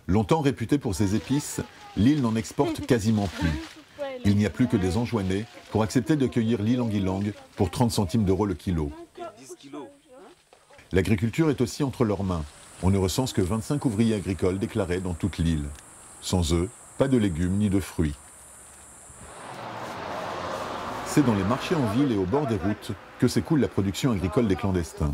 Longtemps réputée pour ses épices, l'île n'en exporte quasiment plus. Il n'y a plus que des enjoignés pour accepter de cueillir l'ilang-ilang pour 30 centimes d'euros le kilo. L'agriculture est aussi entre leurs mains. On ne recense que 25 ouvriers agricoles déclarés dans toute l'île. Sans eux, pas de légumes ni de fruits. C'est dans les marchés en ville et au bord des routes que s'écoule la production agricole des clandestins.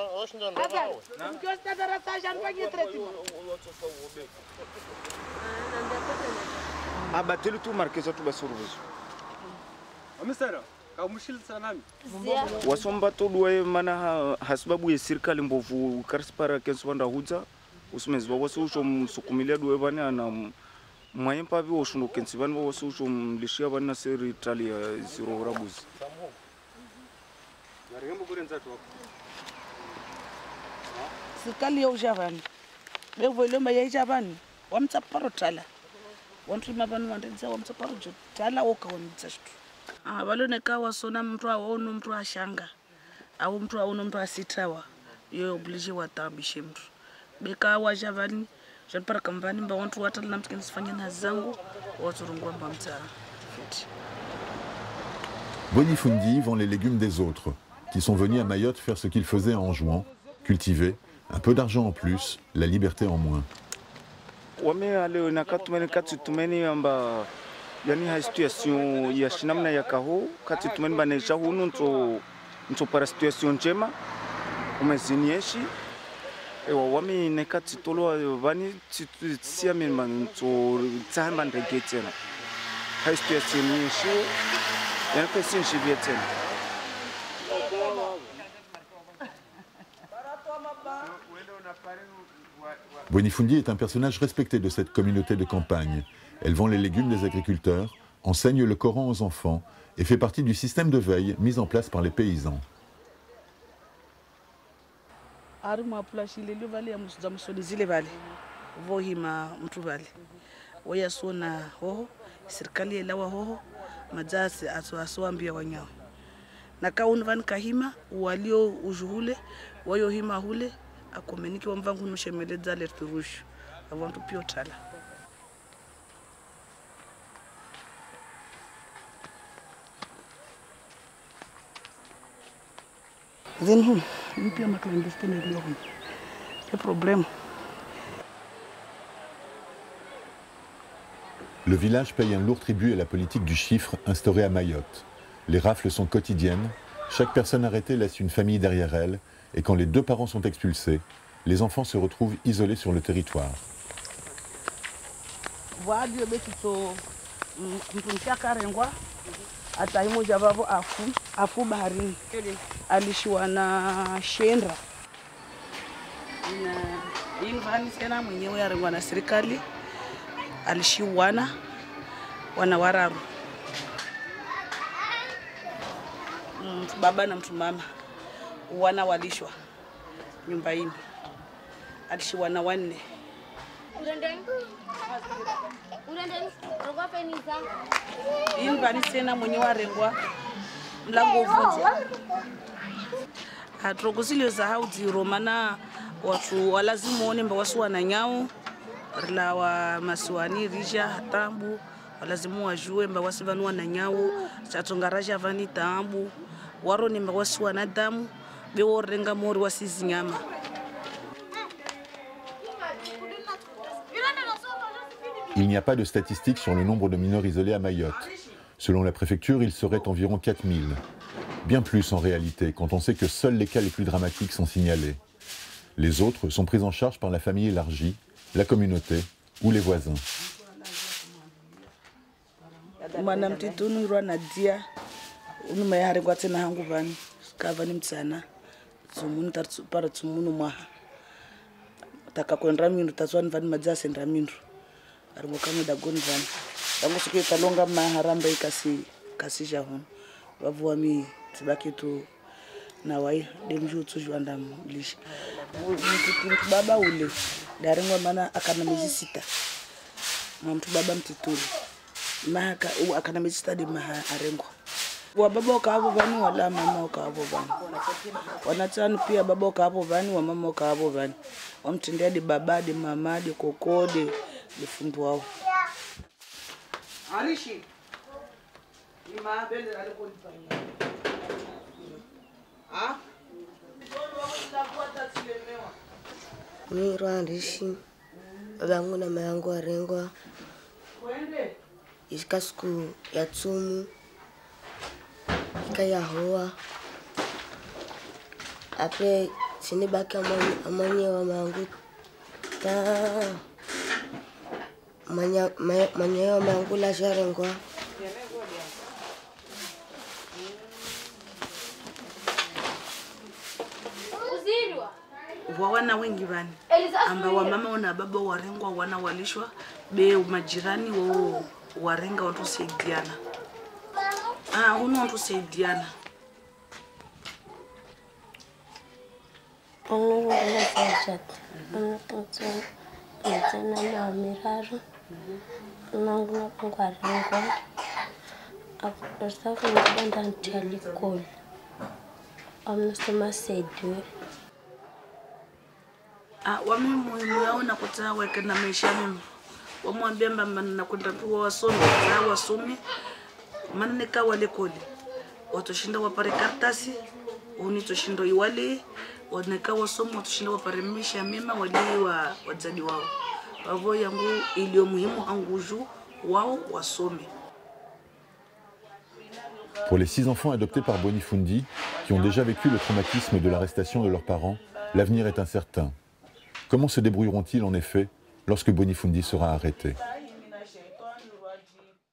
Wasomba todwe mana hasbabu ya serikali mbovu karspara kenswanda hudza usmezwa wasusho msukumilia dwe bana na mwayempa vi oshuno kensibani wasusho mlishia bana seri Italia zero rabuzi serikali ya ujavani bevole maya ijavani wamtsaparo tala wantu mabanu wandedza wamtsaparo tala okaonitsa shitu baloneka wasona mtu awono mtu ashanga au mtu awono mtu asitawa yo oblige watambishe mtu beka wajavani jepara kambani mba wantu watala na mtikeni sifanya na zangu waturungwa mba mta fiti. Bonifundi vend les légumes des autres, qui sont venus à Mayotte faire ce qu'ils faisaient en Anjouan, cultiver, un peu d'argent en plus, la liberté en moins. Wame ale na katumeni tumeni amba yani ha situation ya shinamna ya kaho kati tumeni banesha hunu nto para situation njema umezinieshi ewa wami nekati tolo vani tsiya minma nto tsamba ndegetsena ha situation yeshi yani pesin shibietena. Bonifundi est un personnage respecté de cette communauté de campagne. Elle vend les légumes des agriculteurs, enseigne le Coran aux enfants et fait partie du système de veille mis en place par les paysans. Akomeniki wamvangu nushemeleza lerturushu abantu piotala zenhu mpia maklandestine leo le problème. Le village paye un lourd tribut à la politique du chiffre instaurée à Mayotte. Les rafles sont quotidiennes, chaque personne arrêtée laisse une famille derrière elle, et quand les deux parents sont expulsés, les enfants se retrouvent isolés sur le territoire. Baba na mtu mama wana walishwa nyumba hii alishiwa na wanne bani sena mwenye warengwa mlango uvuze atrogozile za haudi romana watu walazimu one mba wasu wana nyao la wa masiwani rija hatambu walazimu wajue mba wasivanu wana nyao chatongaraja vani tambu waro ni mba wasu wana damu bewo renga mori wasizi nyama. Il n'y a pas de statistiques sur le nombre de mineurs isolés à Mayotte. Selon la préfecture, il serait environ 4000. Bien plus en réalité, quand on sait que seuls les cas les plus dramatiques sont signalés. Les autres sont pris en charge par la famille élargie, la communauté ou les voisins. Arungokame da gonvan dango suke talonga maharamba kasi jahon wavu mi tibaki tu na wai demju tujwanda mlishi mtu baba ule daringwa mana akana miezi 6 mtu baba mtituli mahaka akana miezi 6 de maha arengwa Wa baba ukabo bani wala mama ukabo bani. Wanatani pia baba ukabo bani wa mama ukabo bani. Wamtendea di baba di mama di koko di fundu wao. Alishi. Ima bende aliko nifanyia. Ah? Mimi Rwandishi. Babangu na mama yangu warengwa. Ishika siku ya tsumu. Kaya hoa. Après sini baki amanye wa mangu. Ta manya wa mangu la jarengwa. Wana wengi bani amba wa mama wana baba warengwa wana walishwa be majirani wao warenga watu saidiana. Huno watu saidiana. Wami muhimu yao na kutaa weke na maisha mimi. Wamwambia mama nakwenda tu wasome, wasome. Maana nika wale koli. Watoshinda wapare kartasi, toshindo iwale, waneka wasome watoshinda wapare maisha mema wali wa wazadi wao. Wavo yangu ilio muhimu anguju wao wasome. Pour les 6 enfants adoptés par Bonifundi, qui ont déjà vécu le traumatisme de l'arrestation de leurs parents, l'avenir est incertain. Comment se débrouilleront-ils en effet lorsque Bonifundi sera arrêté?